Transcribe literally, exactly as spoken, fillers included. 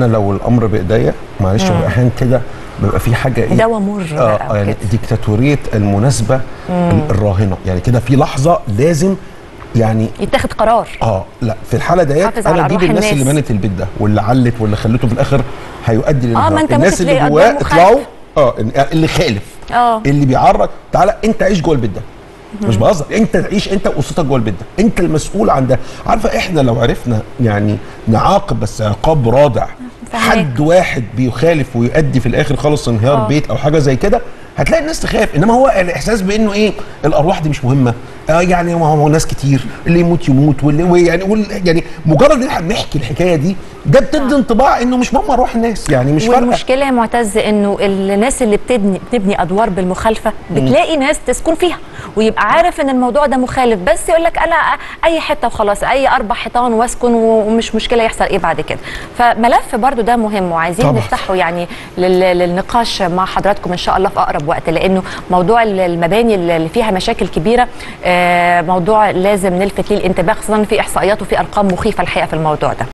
انا لو الامر بايديا معلش هو احيانا كده بيبقى في حاجه ايه دواء مر اه يعني ديكتاتوريه المناسبه الراهنه، يعني كده في لحظه لازم يعني يتاخد قرار. اه لا في الحاله ديت انا اجيب الناس, الناس اللي بنت البيت ده واللي علت واللي خلته في الاخر هيؤدي للانهيار. اه الناس اللي جواه اطلعوا اه اللي خالف اه اللي بيعرض تعالى انت عيش جوه البيت ده، مش بهزر، انت تعيش انت واسرتك جوه البيت ده، انت المسؤول عن ده. عارفه احنا لو عرفنا يعني نعاقب بس عقاب رادع حد واحد بيخالف ويؤدي في الاخر خالص انهيار أوه. بيت او حاجه زي كده، هتلاقي الناس تخاف. انما هو الاحساس بانه ايه الارواح دي مش مهمه، آه يعني ما هو ناس كتير اللي يموت يموت واللي يعني يعني مجرد ان احنا بنحكي الحكايه دي ده بتدي انطباع انه مش مهم ارواح الناس، يعني مش فارقه. والمشكله يا معتز انه الناس اللي بتبني بتبني ادوار بالمخالفه بتلاقي ناس تسكن فيها ويبقى عارف ان الموضوع ده مخالف، بس يقول لك انا اي حته وخلاص، اي اربع حيطان واسكن ومش مشكله يحصل ايه بعد كده. فملف برضو ده مهم وعايزين طبعا نفتحه يعني للنقاش مع حضراتكم ان شاء الله في اقرب وقت، لانه موضوع المباني اللي فيها مشاكل كبيره موضوع لازم نلفت ليه الانتباه، خصوصا في احصائيات وفي ارقام مخيفه الحقيقه في الموضوع ده.